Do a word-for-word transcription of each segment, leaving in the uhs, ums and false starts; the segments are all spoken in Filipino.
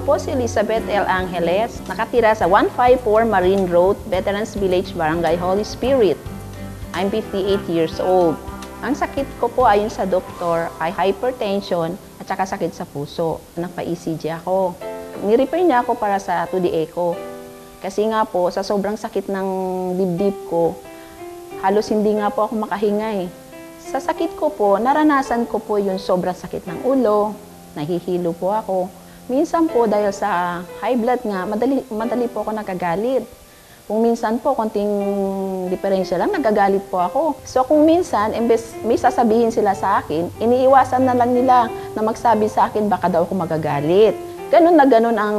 po si Elizabeth L. Angeles, nakatira sa one five four Marine Road, Veterans Village, Barangay Holy Spirit. I'm fifty-eight years old. Ang sakit ko po ayon sa doktor ay hypertension at saka sakit sa puso. Nagpa-E C G ako. Ni-refer niya ako para sa two D echo. Kasi nga po, sa sobrang sakit ng dibdib ko, halos hindi nga po ako makahinga eh. Sa sakit ko po, naranasan ko po yung sobrang sakit ng ulo, nahihilo po ako. Minsan po dahil sa high blood nga, madali, madali po ako nagagalit. Kung minsan po, konting diferensya lang, nagagalit po ako. So kung minsan, imbes may sasabihin sila sa akin, iniiwasan na lang nila na magsabi sa akin baka daw ako magagalit. Ganun na ganun ang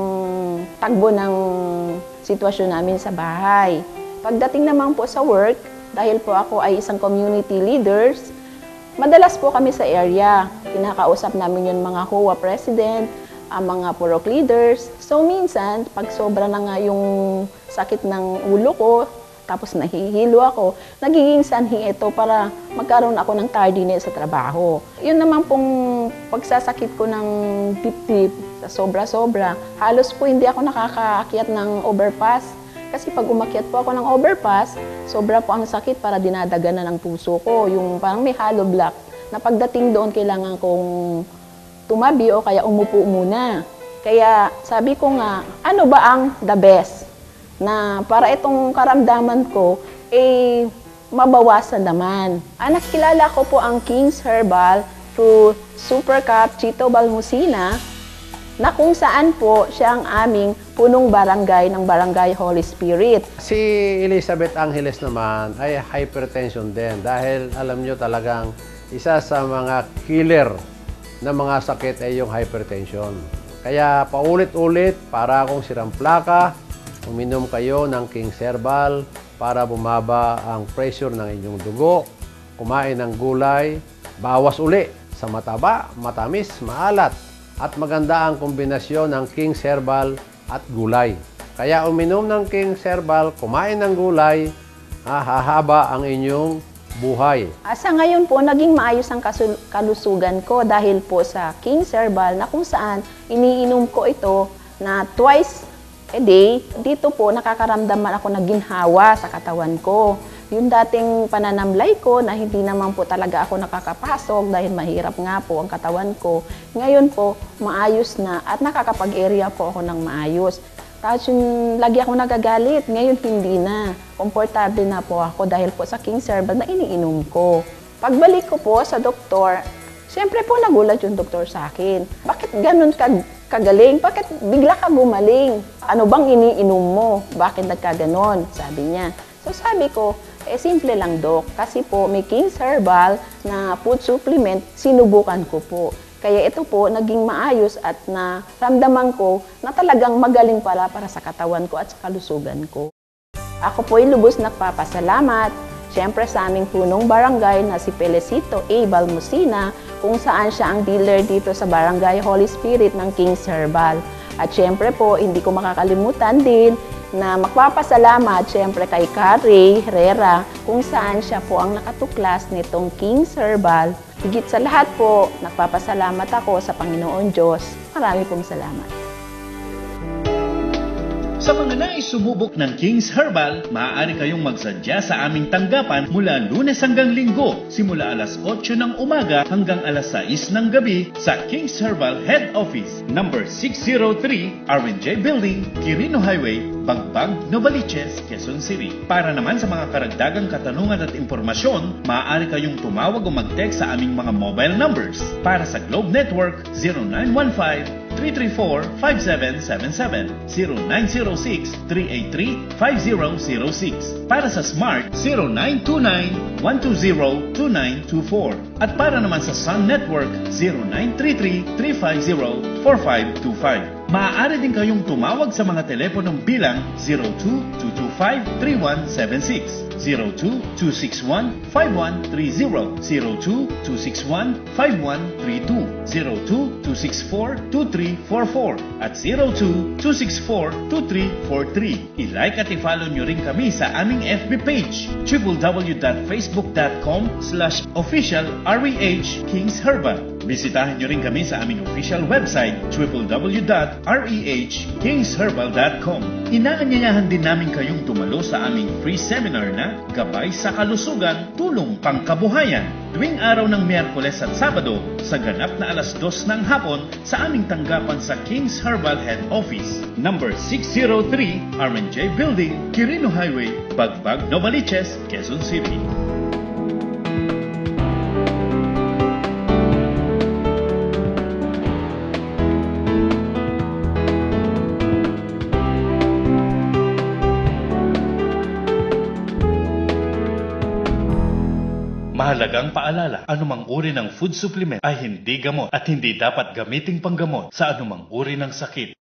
tagbo ng sitwasyon namin sa bahay. Pagdating naman po sa work, dahil po ako ay isang community leaders, madalas po kami sa area. Kinakausap namin yung mga H O A president, ang mga purok leaders. So minsan, pag sobra na nga yung sakit ng ulo ko, tapos nahihilo ako, nagiging sanhi ito para magkaroon ako ng tardiness sa trabaho. Yun naman pong pagsasakit ko ng dip-dip sa sobra-sobra, halos po hindi ako nakakaakyat ng overpass. Kasi pag umakyat po ako ng overpass, sobra po ang sakit para dinadaganan ng puso ko. Yung parang may hollow block na pagdating doon kailangan kong tumabi o kaya umupo muna. Kaya sabi ko nga, ano ba ang the best? Na para itong karamdaman ko, eh, mabawasan naman. Ang nakilala ko po ang King's Herbal through Super Cup Chito Balmusina, na kung saan po siya ang aming punong barangay ng Barangay Holy Spirit. Si Elizabeth Angeles naman ay hypertension din dahil alam nyo talagang isa sa mga killer na mga sakit ay yung hypertension. Kaya paulit-ulit para akong sirang plaka, uminom kayo ng King's Herbal para bumaba ang pressure ng inyong dugo, kumain ng gulay, bawas uli sa mataba, matamis, maalat, at maganda ang kombinasyon ng King's Herbal at gulay. Kaya uminom ng King's Herbal, kumain ng gulay, hahaba ang inyong buhay. Sa ngayon po, naging maayos ang kalusugan ko dahil po sa King's Herbal na kung saan iniinom ko ito na twice a day. Dito po, nakakaramdaman ako ng ginhawa sa katawan ko. Yung dating pananamlay ko na hindi naman po talaga ako nakakapasok dahil mahirap nga po ang katawan ko. Ngayon po, maayos na at nakakapag-area po ako ng maayos. Tapos yung lagi ako nagagalit, ngayon hindi na. Komportable na po ako dahil po sa King's Herbal na iniinom ko. Pagbalik ko po sa doktor, siyempre po nagulat yung doktor sa akin. Bakit ganun ka kagaling? Bakit bigla ka gumaling? Ano bang iniinom mo? Bakit nagkaganon? Sabi niya. So sabi ko, eh simple lang dok. Kasi po may King's Herbal na food supplement, sinubukan ko po. Kaya ito po, naging maayos at naramdaman ko na talagang magaling para para sa katawan ko at sa kalusugan ko. Ako po ay lubos nagpapasalamat, siyempre sa aming punong barangay na si Felicito A. Balmusina, kung saan siya ang dealer dito sa Barangay Holy Spirit ng King's Herbal. At siyempre po, hindi ko makakalimutan din na magpapasalamat siyempre kay Carrie Herrera kung saan siya po ang nakatuklas nitong King's Herbal. Higit sa lahat po, nagpapasalamat ako sa Panginoon Diyos. Marami pong salamat. Sa mga nais sumubok ng King's Herbal, maaari kayong magsadya sa aming tanggapan mula Lunes hanggang Linggo, simula alas otso ng umaga hanggang alas sais ng gabi sa King's Herbal Head Office, number six oh three, Arwin J. Building, Quirino Highway, Bagbag, Novaliches, Quezon City. Para naman sa mga karagdagang katanungan at impormasyon, maaari kayong tumawag o mag-text sa aming mga mobile numbers. Para sa Globe Network, zero nine one five, three three four, five seven seven seven, zero nine zero six, three eight three, five zero zero six. Para sa Smart, zero nine two nine, one two zero, two nine two four. At para naman sa Sun Network, zero nine three three, three five zero, four five two five. Maaari din kayong tumawag sa mga teleponong bilang zero two, two two five, three one seven six, zero two, two six one, five one three zero, zero two, two six one, five one three two, zero two, two six four, two three four four at zero two, two six four, two three four three. I-like at i-follow nyo rin kami sa aming F B page, w w w dot facebook dot com slash official R E H King's Herbal. Bisitahin nyo rin kami sa aming official website w w w dot reh kings herbal dot com. Inaanyayahan din namin kayong dumalo sa aming free seminar na Gabay sa Kalusugan, Tulong Pangkabuhayan tuwing araw ng Miyerkules at Sabado sa ganap na alas dos ng hapon sa aming tanggapan sa Kings Herbal Head Office, number six oh three Armen J. Building, Quirino Highway, Bagbag, Novaliches, Quezon City. Mahalagang paalala, anumang uri ng food supplement ay hindi gamot at hindi dapat gamiting panggamot sa anumang uri ng sakit.